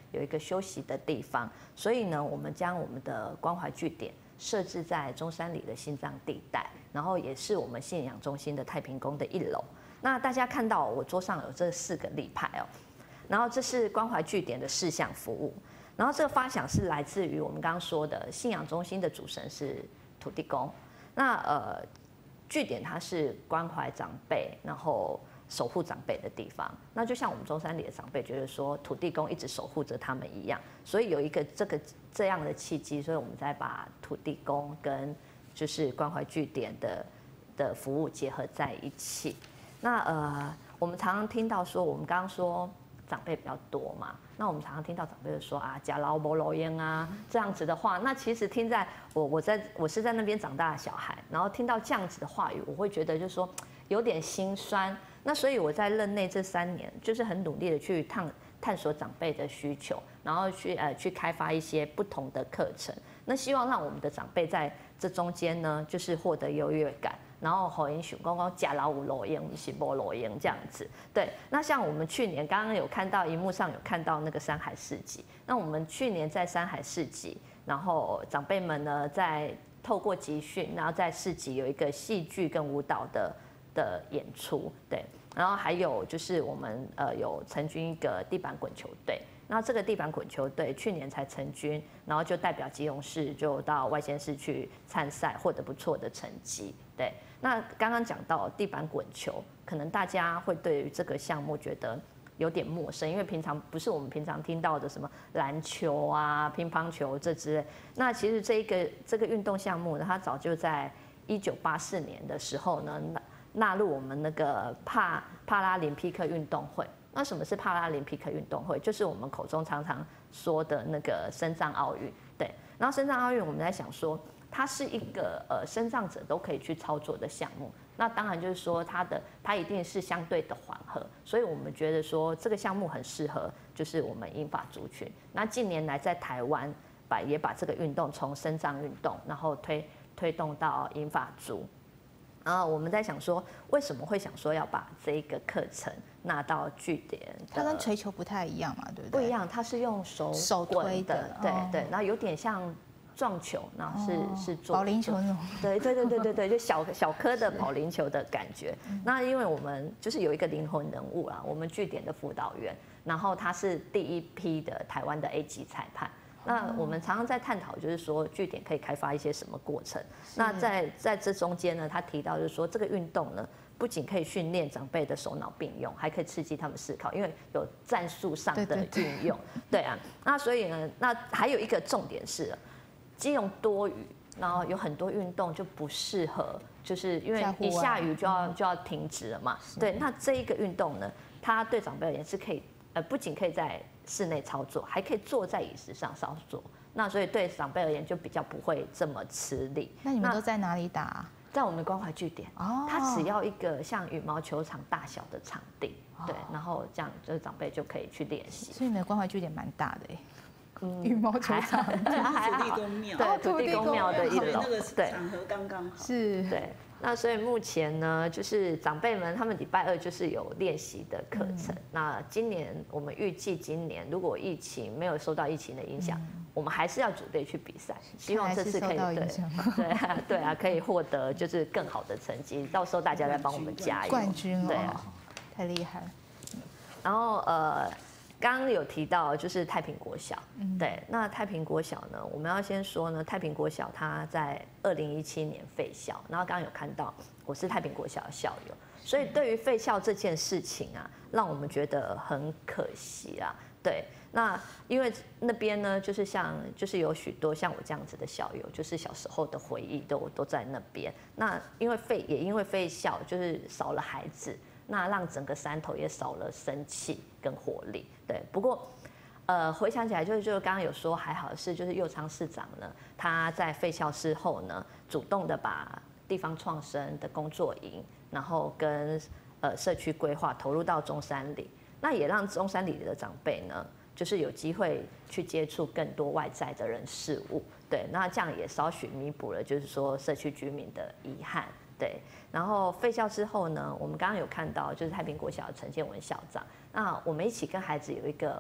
有一个休息的地方，所以呢，我们将我们的关怀据点设置在中山里的心脏地带，然后也是我们信仰中心的太平宫的一楼。那大家看到我桌上有这四个立牌哦，然后这是关怀据点的事项服务，然后这个发想是来自于我们刚刚说的信仰中心的主神是土地公，那呃据点它是关怀长辈，然后守护长辈的地方。那就像我们中山里的长辈觉得说土地公一直守护着他们一样，所以有一个这个这样的契机，所以我们再把土地公跟就是关怀据点的的服务结合在一起。那呃，我们常常听到说，我们刚刚说长辈比较多嘛，那我们常常听到长辈就说啊，假老伯老烟啊这样子的话，那其实听在我我在我是在那边长大的小孩，然后听到这样子的话语，我会觉得就是说有点心酸。那所以我在任内这三年，就是很努力的去探探索长辈的需求，然后去呃去开发一些不同的课程，那希望让我们的长辈在这中间呢，就是获得优越感。然后好英雄公公假老五裸烟，是波裸烟这样子。对，那像我们去年刚刚有看到荧幕上有看到那个山海市集，那我们去年在山海市集，然后长辈们呢在透过集训，然后在市集有一个戏剧跟舞蹈的的演出，对，然后还有就是我们呃有成军一个地板滚球队。那这个地板滚球队去年才成军，然后就代表基隆市就到外县市去参赛，获得不错的成绩。对，那刚刚讲到地板滚球，可能大家会对于这个项目觉得有点陌生，因为平常不是我们平常听到的什么篮球啊、乒乓球这之类。那其实这一个这个运动项目呢，它早就在一九八四年的时候呢纳纳入我们那个帕帕拉林匹克运动会。那什么是帕拉林匹克运动会？就是我们口中常常说的那个身障奥运。对，然后身障奥运我们在想说，它是一个呃身障者都可以去操作的项目。那当然就是说它的它一定是相对的缓和，所以我们觉得说这个项目很适合就是我们银发族群。那近年来在台湾把也把这个运动从身障运动，然后推推动到银发族。然后我们在想说，为什么会想说要把这一个课程纳到据点？ 它跟锤球不太一样嘛，对不对？ 不一样，它是用手手推的， 对对，然后有点像撞球，然后是、哦、是做保龄球那种， 对对对对对对，就小小颗的保龄球的感觉。那因为我们就是有一个灵魂人物啦，我们据点的辅导员，然后他是第一批的台湾的 A 级裁判。那我们常常在探讨，就是说据点可以开发一些什么过程。那在在这中间呢，他提到就是说，这个运动呢，不仅可以训练长辈的手脑并用，还可以刺激他们思考，因为有战术上的运用。对, 对, 对啊，那所以呢，那还有一个重点是，基隆多雨，然后有很多运动就不适合，就是因为一下雨就要就要停止了嘛。对，那这一个运动呢，它对长辈而言是可以，呃，不仅可以在室内操作，还可以坐在椅子上操作，那所以对长辈而言就比较不会这么吃力。 那你们都在哪里打啊？ 在我们关怀据点，哦，它只要一个像羽毛球场大小的场地，哦、对，然后这样就是长辈就可以去练习。 所以你们的关怀据点蛮大的哎。嗯，羽毛球场， 土地公庙， 对，土地公庙的一楼， 对，场合刚刚好。 是， 对。那所以目前呢，就是长辈们他们礼拜二就是有练习的课程。嗯、那今年我们预计今年如果疫情没有受到疫情的影响，嗯、我们还是要组队去比赛，希望这次可以对对啊对啊可以获得就是更好的成绩，到时候大家来帮我们加油。 冠军哦， 对啊， 太厉害了。 然后呃。刚刚有提到就是太平国小，嗯、对，那太平国小呢，我们要先说呢，太平国小它在二零一七年废校，然后刚刚有看到我是太平国小的校友，所以对于废校这件事情啊，让我们觉得很可惜啊，对，那因为那边呢，就是像就是有许多像我这样子的校友，就是小时候的回忆都都在那边，那因为废也因为废校就是少了孩子。那让整个山头也少了生气跟活力，对。不过，呃，回想起来，就是就是刚刚有说，还好是就是右昌市长呢，他在废校之后呢，主动的把地方创生的工作营，然后跟呃社区规划投入到中山里，那也让中山里的长辈呢，就是有机会去接触更多外在的人事物，对。那这样也稍许弥补了，就是说社区居民的遗憾。对，然后废校之后呢，我们刚刚有看到就是太平国小的陈建文校长，那我们一起跟孩子有一个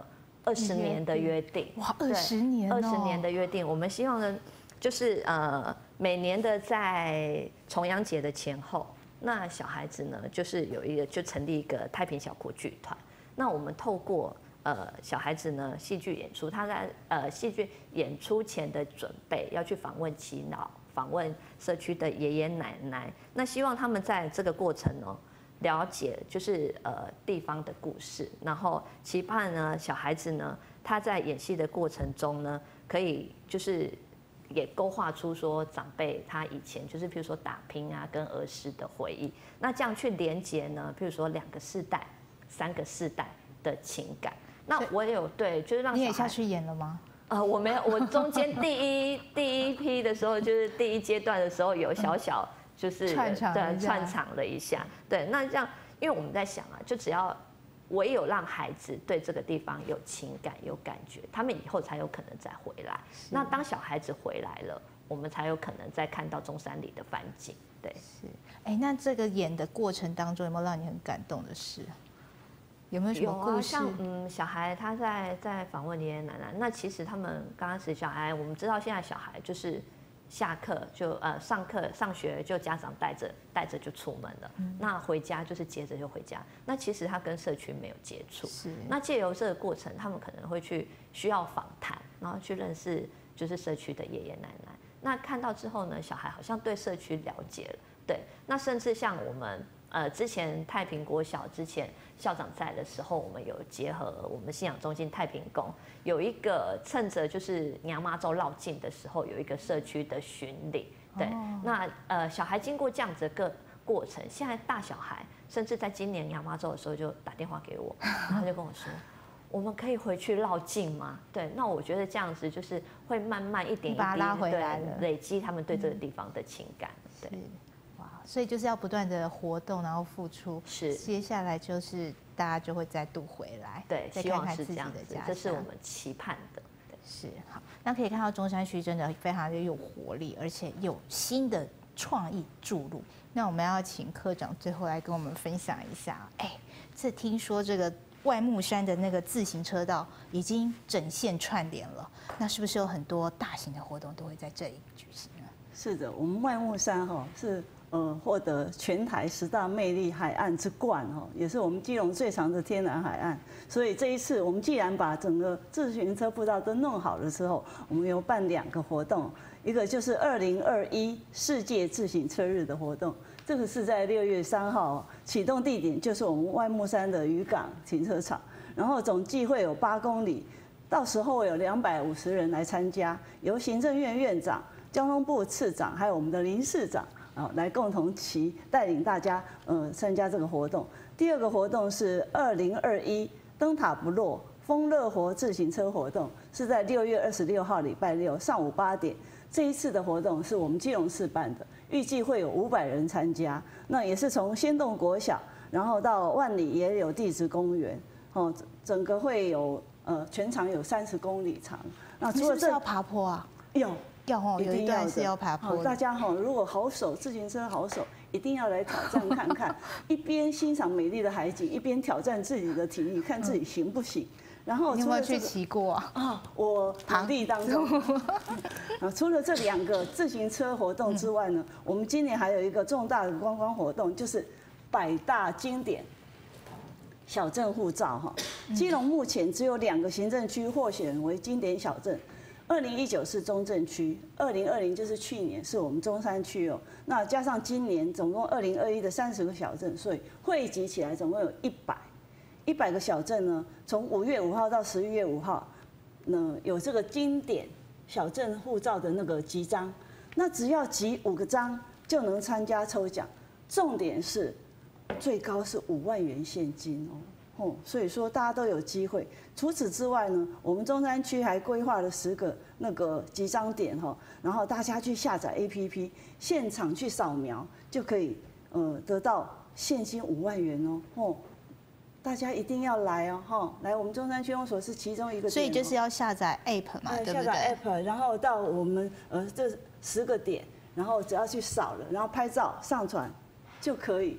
二十年的约定。 哇，二十年， 二十年的约定，我们希望呢，就是呃，每年的在重阳节的前后，那小孩子呢，就是有一个就成立一个太平小国剧团。那我们透过呃小孩子呢戏剧演出，他在呃戏剧演出前的准备，要去访问耆老，访问社区的爷爷奶奶。那希望他们在这个过程呢，了解就是呃地方的故事，然后期盼呢小孩子呢他在演戏的过程中呢，可以就是也勾画出说长辈他以前就是譬如说打拼啊跟儿时的回忆，那这样去连接呢，譬如说两个世代、三个世代的情感。那我也有对，就是让你也下去演了吗？ 呃，我没有，我中间第一第一批的时候，就是第一阶段的时候有小小。就是串场对串场了一下，对，那这样，因为我们在想啊，就只要唯有让孩子对这个地方有情感、有感觉，他们以后才有可能再回来。那当小孩子回来了，我们才有可能再看到中山里的风景。对， 是。哎，那这个演的过程当中，有没有让你很感动的事？有没有什么故事？ 有啊，像嗯，小孩他在在访问爷爷奶奶，那其实他们刚开始小孩，我们知道现在小孩就是。下课就呃上课上学就家长带着带着就出门了，嗯、那回家就是接着就回家。那其实他跟社区没有接触， 是。 那借由这个过程，他们可能会去需要访谈，然后去认识就是社区的爷爷奶奶。那看到之后呢，小孩好像对社区了解了，对。那甚至像我们呃之前太平国小之前校长在的时候，我们有结合我们信仰中心太平宫。有一个趁着就是娘妈周绕境的时候，有一个社区的巡礼，对，哦、那呃小孩经过这样子的个过程，现在大小孩甚至在今年娘妈周的时候就打电话给我，然后就跟我说，我们可以回去绕境吗？对，那我觉得这样子就是会慢慢一点一把它拉回来了， 累积他们对这个地方的情感，对。 所以就是要不断的活动，然后付出。 是， 接下来就是大家就会再度回来， 对， 再看看自己的家乡， 这是我们期盼的。 是好，那可以看到中山区真的非常的有活力，而且有新的创意注入。那我们要请科长最后来跟我们分享一下。哎，这听说这个外木山的那个自行车道已经整线串联了，那是不是有很多大型的活动都会在这里举行呢？ 是的，我们外木山哈是。呃，获得全台十大魅力海岸之冠哦，也是我们基隆最长的天然海岸。所以这一次，我们既然把整个自行车步道都弄好了之后，我们有办两个活动，一个就是二零二一世界自行车日的活动，这个是在六月三号，启动地点就是我们外木山的渔港停车场，然后总计会有八公里，到时候有两百五十人来参加，由行政院院长、交通部次长还有我们的林市长。来共同骑带领大家呃参加这个活动。第二个活动是二零二一灯塔不落丰乐活自行车活动，是在六月二十六号礼拜六上午八点。这一次的活动是我们基隆市办的，预计会有五百人参加。那也是从仙洞国小，然后到万里野柳地质公园，哦，整个会有呃全长有三十公里长。 那除了这要爬坡啊？ 有。 要哦，有一段是要爬坡。 大家哈，如果好手自行车好手，一定要来挑战看看，一边欣赏美丽的海景，一边挑战自己的体力，看自己行不行。然后你有没有去骑过啊？ 啊，我努力当中。啊，除了这两个自行车活动之外呢，我们今年还有一个重大的观光活动，就是百大经典小镇护照哈。基隆目前只有两个行政区获选为经典小镇。二零一九是中正区，二零二零就是去年是我们中山区哦。那加上今年总共二零二一的三十个小镇，所以汇集起来总共有一百一百个小镇呢。从五月五号到十一月五号，呢有这个经典小镇护照的那个集章，那只要集五个章就能参加抽奖。重点是最高是五万元现金哦。哦，所以说大家都有机会。除此之外呢，我们中山区还规划了十个那个集章点哈，然后大家去下载 A P P， 现场去扫描就可以呃得到现金五万元哦。哦，大家一定要来哦哈！来，我们中山区公所是其中一个点， 所以就是要下载 App 嘛，对不对？ 下载 App， 然后到我们呃这十个点，然后只要去扫了，然后拍照上传就可以。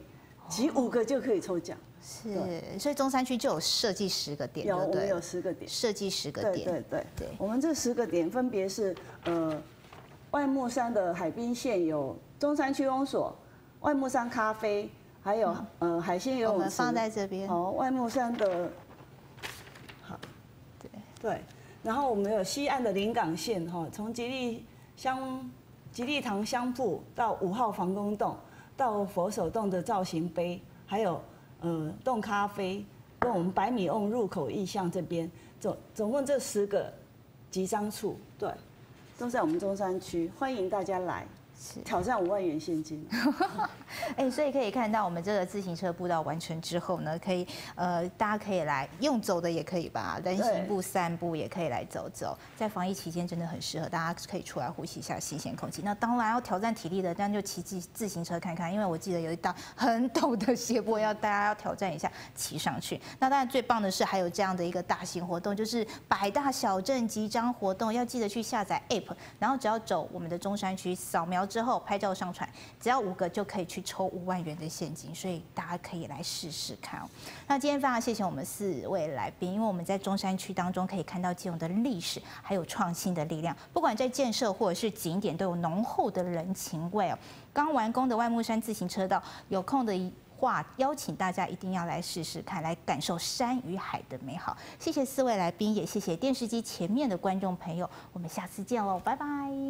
集五个就可以抽奖。 是，所以中山区就有设计十个点， 有我们有十个点， 设计十个点。 对对对对，我们这十个点分别是呃，外木山的海滨线有中山区公所、外木山咖啡，还有呃海鲜游泳池。我们放在这边。 哦，外木山的，好，对对，然后我们有西岸的临港线哈，从吉利香吉利堂香铺到五号防空洞，到佛手洞的造型碑，还有。呃，洞咖啡跟我们百米瓮入口意向这边，总总共这十个集章处，对，都在我们中山区，欢迎大家来挑战五万元现金。 哎，所以可以看到我们这个自行车步道完成之后呢，可以呃，大家可以来用走的也可以吧，人行步、散步也可以来走走。在防疫期间真的很适合，大家可以出来呼吸一下新鲜空气。那当然要挑战体力的，那就骑自自行车看看，因为我记得有一道很陡的斜坡，要大家要挑战一下骑上去。那当然最棒的是还有这样的一个大型活动，就是百大小镇集章活动，要记得去下载 App， 然后只要走我们的中山区，扫描之后拍照上传，只要五个就可以去抽五万元的现金，所以大家可以来试试看哦。那今天非常谢谢我们四位来宾，因为我们在中山区当中可以看到基隆的历史还有创新的力量，不管在建设或者是景点都有浓厚的人情味哦。刚完工的外木山自行车道，有空的话邀请大家一定要来试试看，来感受山与海的美好。谢谢四位来宾，也谢谢电视机前面的观众朋友，我们下次见喽，拜拜。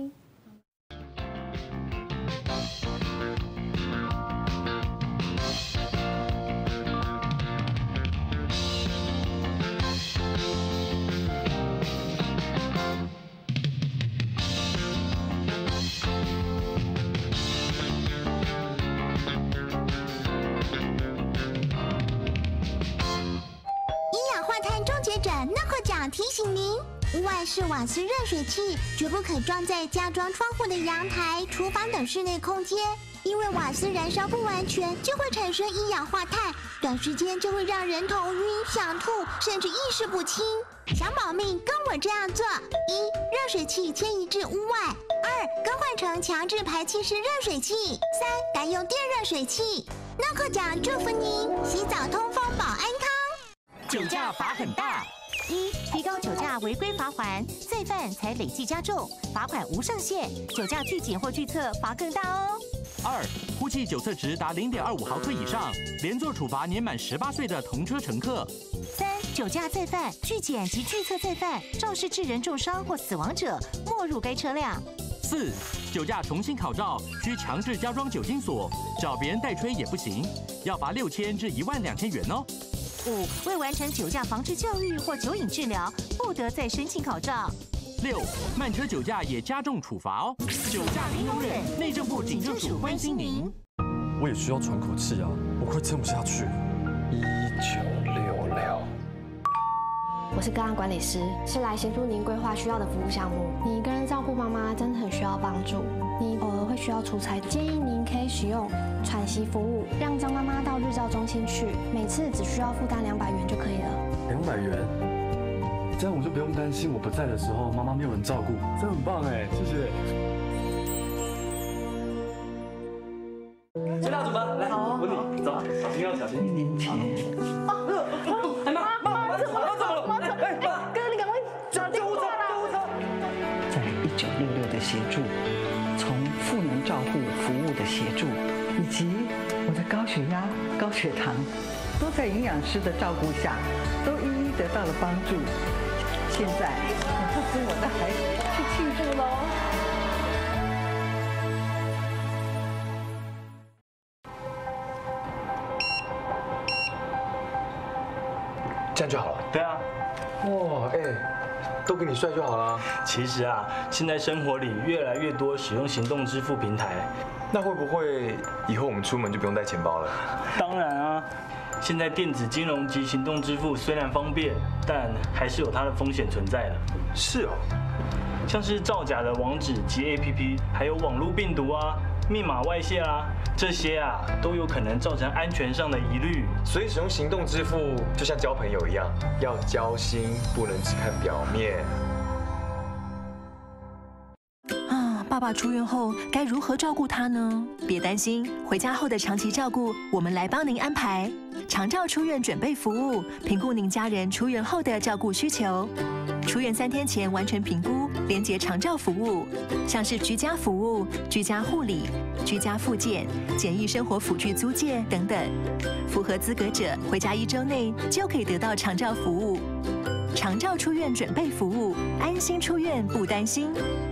提醒您，屋外式瓦斯热水器绝不可装在加装窗户的阳台、厨房等室内空间，因为瓦斯燃烧不完全，就会产生一氧化碳，短时间就会让人头晕、想吐，甚至意识不清。想保命，跟我这样做：一、热水器迁移至屋外；二、更换成强制排气式热水器；三、改用电热水器。诺克奖祝福您，洗澡通风保安康。 酒驾罚很大。一、提高酒驾违规罚锾，再犯才累计加重，罚款无上限，酒驾拒检或拒测罚更大哦。 二、呼气酒测值达零点二五毫克以上，连坐处罚年满十八岁的同车乘客。 三、酒驾再犯、拒检及拒测再犯，肇事致人重伤或死亡者，没入该车辆。 四、酒驾重新考照，需强制加装酒精锁，找别人代吹也不行，要罚六千至一万两千元哦。 五、未完成酒驾防治教育或酒瘾治疗，不得再申请考照。 六、慢车酒驾也加重处罚哦。酒驾零容忍，内政部警政署关心您。 我也需要喘口气啊，我快撑不下去了。一九六六。 我是个案管理师，是来协助您规划需要的服务项目。你一个人照顾妈妈真的很需要帮助，你偶尔会需要出差，建议您可以使用喘息服务，让张妈妈到日照中心去，每次只需要负担两百元就可以了。 两百元，这样我就不用担心我不在的时候妈妈没有人照顾，这很棒哎，谢谢。 崔大主吧，来，我稳你，走，小心要小心。一年前。哎妈妈妈怎么了？怎么了？哎妈，哥你赶快叫救护车！救护车！ 在一九六六的协助，从赋能照护服务的协助，以及我的高血压、高血糖，都在营养师的照顾下，都一一得到了帮助。现在我要跟我的孩子去庆祝喽！ 这样就好了。 对啊。 哇，哎，都给你帅就好了。 其实啊，现在生活里越来越多使用行动支付平台， 那会不会以后我们出门就不用带钱包了？ 当然啊，现在电子金融及行动支付虽然方便，但还是有它的风险存在的。 是哦， 像是造假的网址及 A P P， 还有网络病毒啊、密码外泄啊，这些啊都有可能造成安全上的疑虑。 所以使用行动支付就像交朋友一样，要交心，不能只看表面。 爸爸爸出院后该如何照顾他呢？别担心，回家后的长期照顾，我们来帮您安排长照出院准备服务，评估您家人出院后的照顾需求。出院三天前完成评估，连结长照服务，像是居家服务、居家护理、居家复健、简易生活辅具租借等等。符合资格者，回家一周内就可以得到长照服务。长照出院准备服务，安心出院不担心。